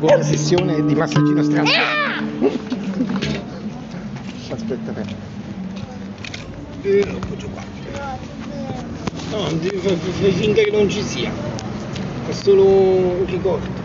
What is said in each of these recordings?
buona sessione di massaggino strano. Aspetta, appoggio qua. No, fai finta che non ci sia. È solo un ricordo.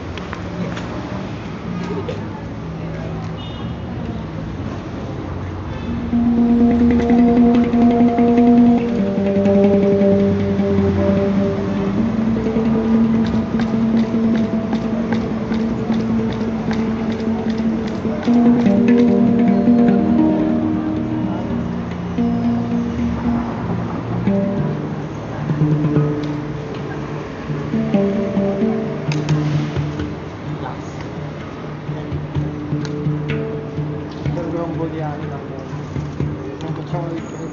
Un po' di anima, non facciamo di più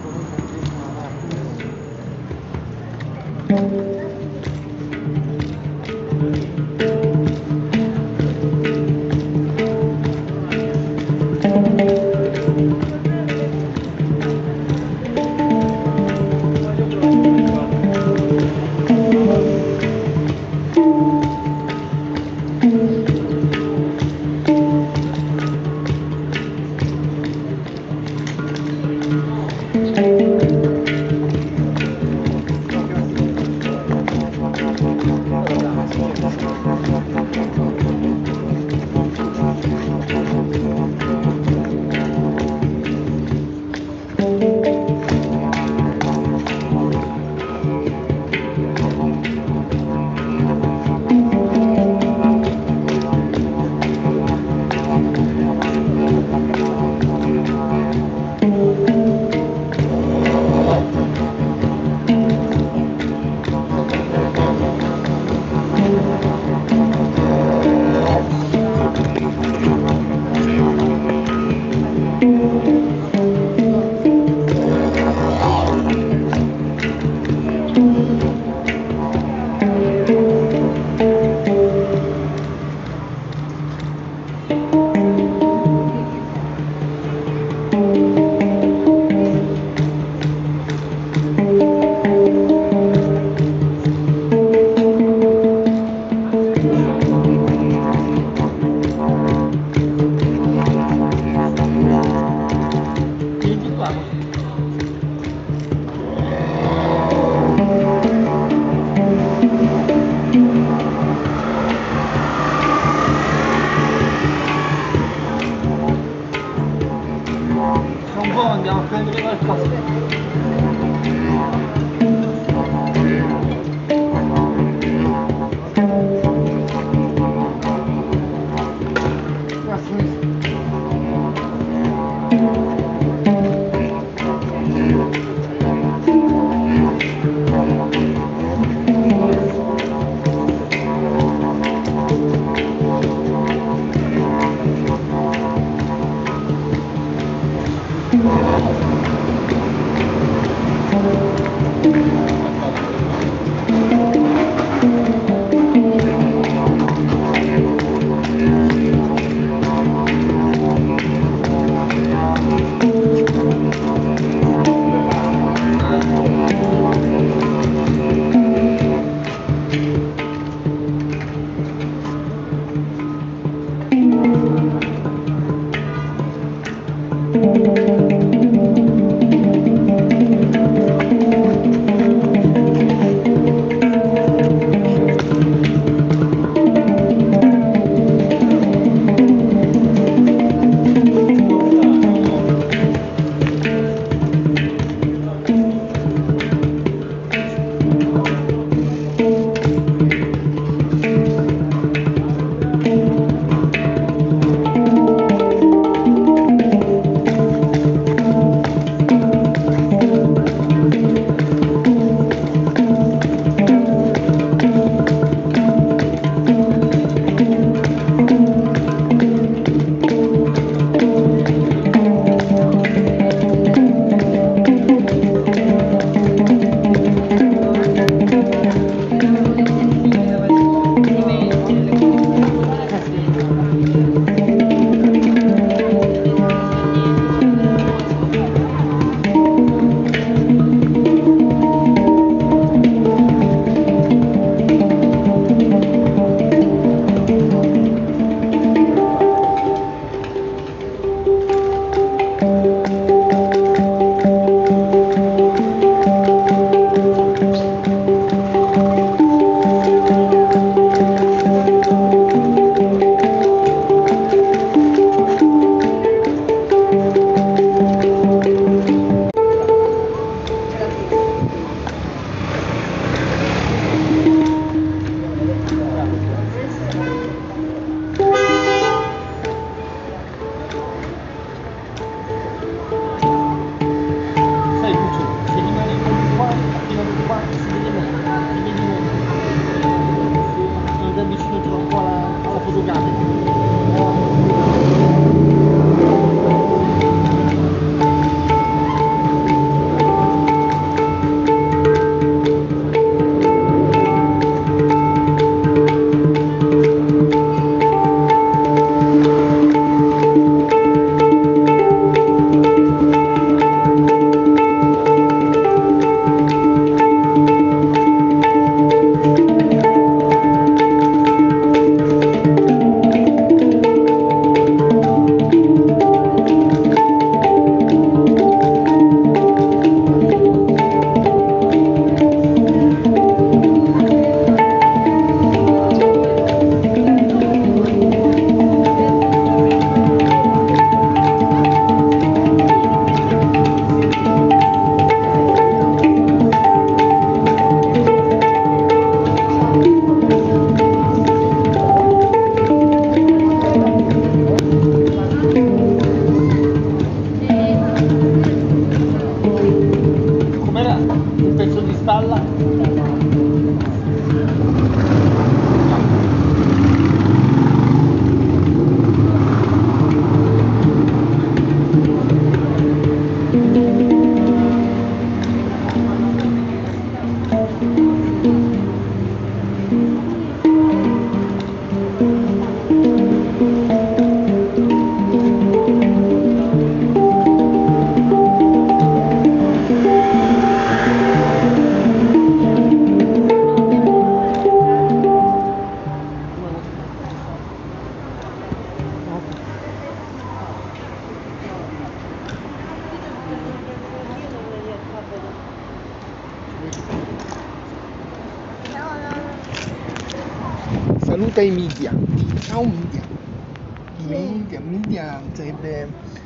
Saluta i media, ciao media. Media sarebbe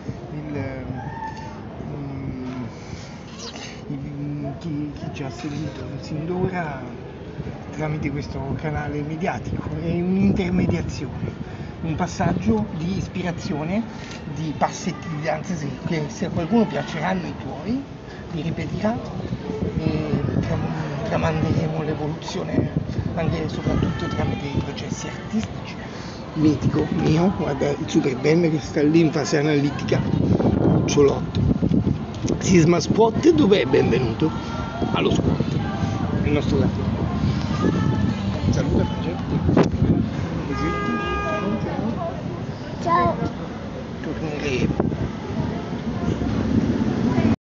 chi ci ha seguito sin d'ora tramite questo canale mediatico. È un'intermediazione, un passaggio di ispirazione, di passetti di danza, che se a qualcuno piaceranno i tuoi, li ripeterà e tramanderemo l'evoluzione anche e soprattutto tramite i processi artistici. Mitico mio, guarda il super Ben che sta lì in fase analitica, cucciolotto. Sisma Spot, dov'è benvenuto? Allo squat, il nostro gatto.